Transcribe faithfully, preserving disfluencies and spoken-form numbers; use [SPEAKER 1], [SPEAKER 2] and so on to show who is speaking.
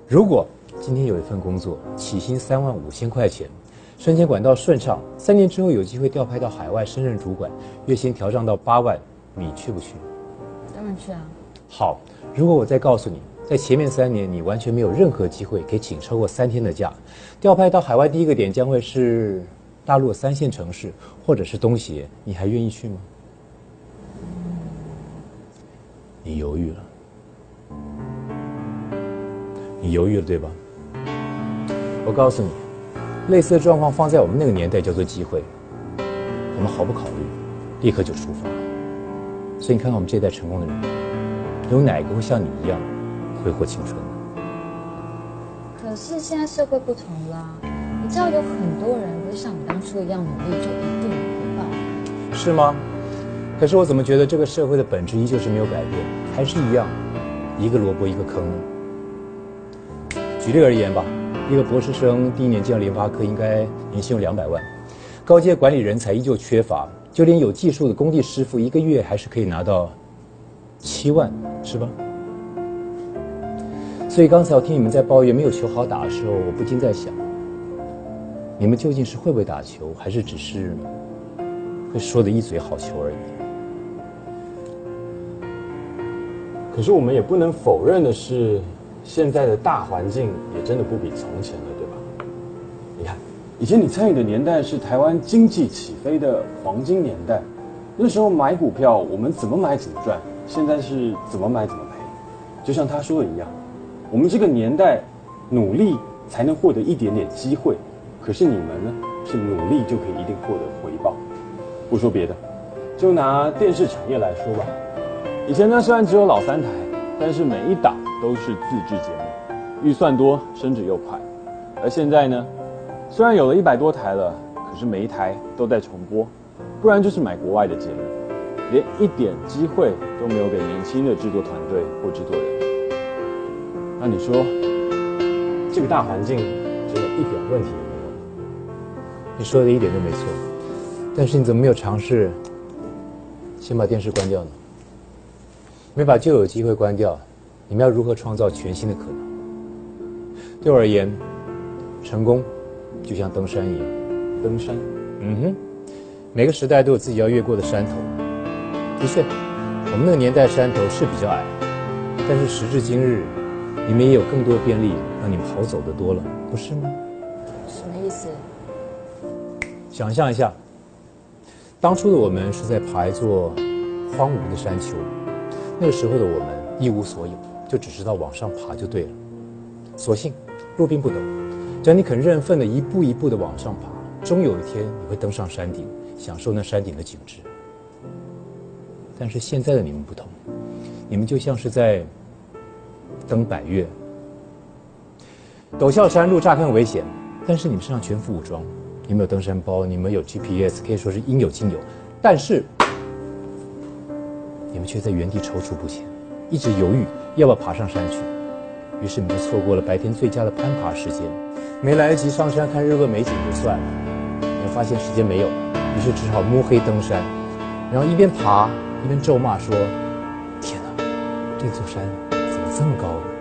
[SPEAKER 1] 如果今天有一份工作，起薪三万五千块钱，升迁管道顺畅，三年之后有机会调派到海外升任主管，月薪调涨到八万，你去不去？
[SPEAKER 2] 当然去啊。
[SPEAKER 1] 好，如果我再告诉你，在前面三年你完全没有任何机会可以请超过三天的假，调派到海外第一个点将会是大陆三线城市或者是东协，你还愿意去吗？你犹豫了，你犹豫了，对吧？我告诉你，类似的状况放在我们那个年代叫做机会，我们毫不考虑，立刻就出发。所以你看看我们这一代成功的人，有哪个会像你一样挥霍青春呢？
[SPEAKER 2] 可是现在社会不同啦，你知道有很多人不是像你当初一样努力就一定有回报。
[SPEAKER 1] 是吗？可是我怎么觉得这个社会的本质依旧是没有改变，还是一样，一个萝卜一个坑呢？举例而言吧，一个博士生第一年进到联发科，应该年薪有两百万，高阶管理人才依旧缺乏，就连有技术的工地师傅，一个月还是可以拿到七万，是吧？所以刚才我听你们在抱怨没有球好打的时候，我不禁在想，你们究竟是会不会打球，还是只是会说的一嘴好球而已？
[SPEAKER 3] 可是我们也不能否认的是，现在的大环境也真的不比从前了，对吧？你看，以前你参与的年代是台湾经济起飞的黄金年代，那时候买股票我们怎么买怎么赚，现在是怎么买怎么赔。就像他说的一样，我们这个年代努力才能获得一点点机会，可是你们呢，是努力就可以一定获得回报。不说别的，就拿电视产业来说吧，以前呢虽然只有老三台，但是每一档都是自制节目，预算多，升值又快。而现在呢，虽然有了一百多台了，可是每一台都在重播，不然就是买国外的节目，连一点机会都没有给年轻的制作团队或制作人。那你说，这个大环境真的一点问题也没有？
[SPEAKER 1] 你说的一点都没错，但是你怎么没有尝试先把电视关掉呢？没把旧有机会关掉，你们要如何创造全新的可能？对我而言，成功就像登山一样。
[SPEAKER 3] 登山，
[SPEAKER 1] 嗯哼，每个时代都有自己要越过的山头。的确，我们那个年代山头是比较矮，但是时至今日，你们也有更多的便利，让你们好走得多了，不是吗？
[SPEAKER 2] 什么意思？
[SPEAKER 1] 想象一下，当初的我们是在爬一座荒芜的山丘，那个时候的我们一无所有，就只知道往上爬就对了。所幸路并不陡，只要你肯认份的一步一步的往上爬，终有一天你会登上山顶，享受那山顶的景致。但是现在的你们不同，你们就像是在登百岳，陡峭山路乍看危险，但是你们身上全副武装，你们有登山包，你们有 G P S， 可以说是应有尽有，但是你们却在原地踌躇不前，一直犹豫要不要爬上山去。于是你们就错过了白天最佳的攀爬时间，没来得及上山看日落美景就算了，你们发现时间没有，于是只好摸黑登山，然后一边爬一边咒骂说：天哪，这座山怎么这么高呢？